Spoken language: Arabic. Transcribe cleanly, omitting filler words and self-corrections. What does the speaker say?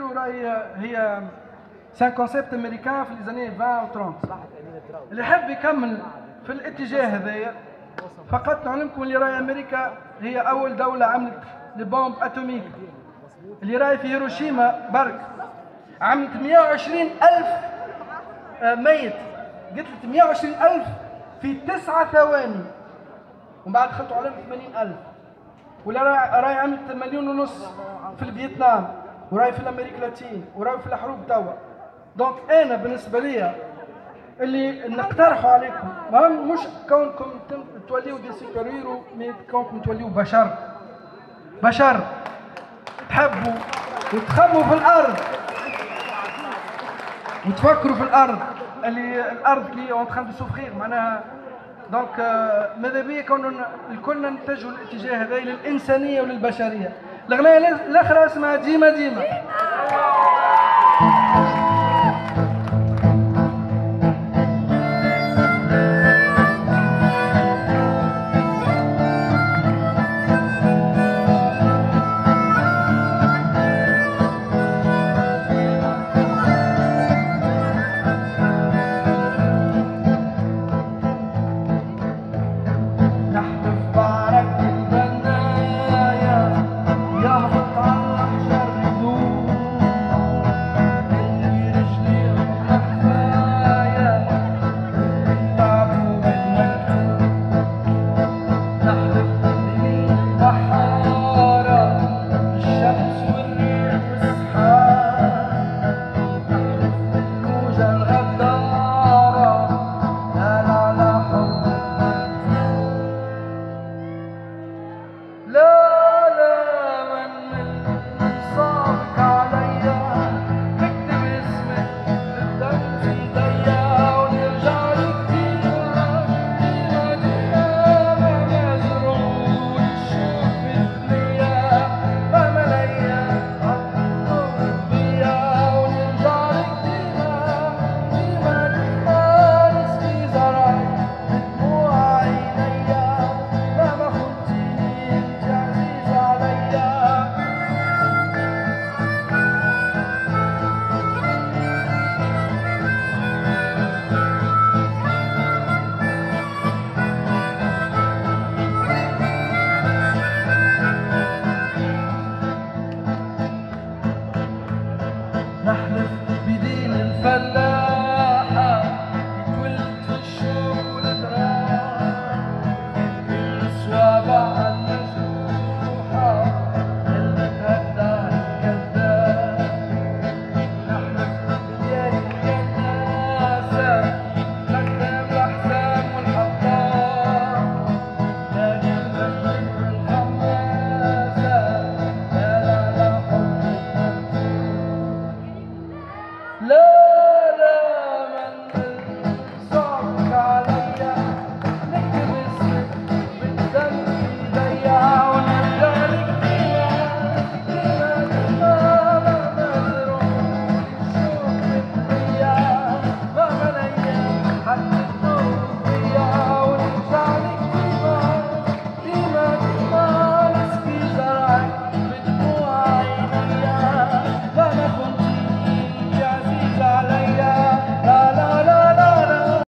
سوبر راهي هي سان كونسيبت امريكان في ليزاني 20 و 30. اللي يحب يكمل في الاتجاه هذايا فقط نعلمكم اللي راهي امريكا هي اول دوله عملت البومب اتوميك، اللي راهي في هيروشيما برك عملت 120,000 ميت، قتلت 120,000 في 9 ثواني، ومن بعد خلطوا عليهم 80,000. ولا راهي عملت 1.5 مليون في الفيتنام، وراهي في الامريكا اللاتين، وراهي في الحروب توا. دونك انا بالنسبه لي اللي نقترحوا عليكم مش كونكم توليوا دي سوبر هيرو، مي كونكم توليوا بشر تحبوا وتخموا في الارض وتفكروا في الارض، اللي الارض كي اون تخان دو سوفخير معناها. دونك ماذا بيا كون الكلنا نتجهوا الاتجاه هذا للانسانيه وللبشريه. الاغنيه الاخرى اسمها ديما ديما.